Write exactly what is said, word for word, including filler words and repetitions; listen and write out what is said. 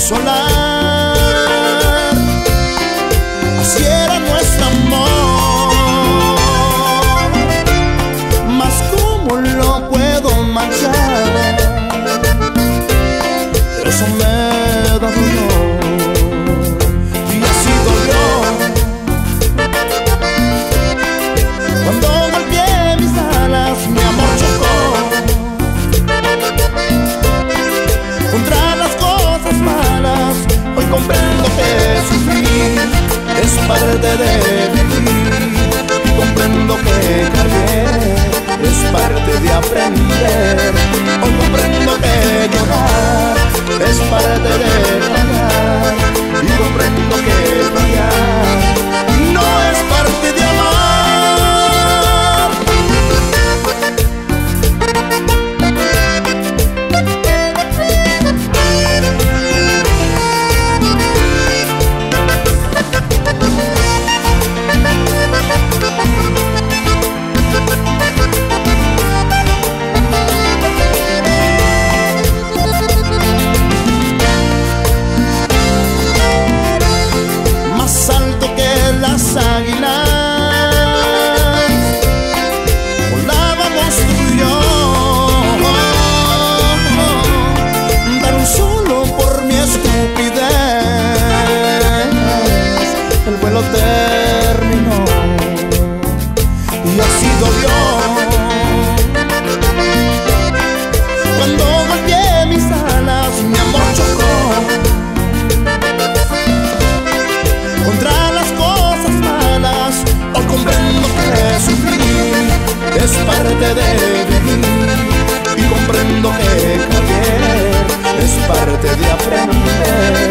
consolar. Así era nuestro amor, mas ¿cómo lo puedo manchar? Eso me da dolor y así dolió cuando golpeé mis alas, mi amor chocó contra las cosas malas. Hoy comprendo que sufrir es parte de vivir, y comprendo que caer es parte de aprender. Hoy comprendo que llorar es parte de fallar, y comprendo que fallar no es parte de amar. Águilas, volábamos tú y yo, tan solo por mi estupidez el vuelo terminó y así dolió cuando golpeé mis alas, mi amor chocó contra las cosas malas. Hoy comprendo que sufrir es parte de vivir, y comprendo que caer es parte de aprender.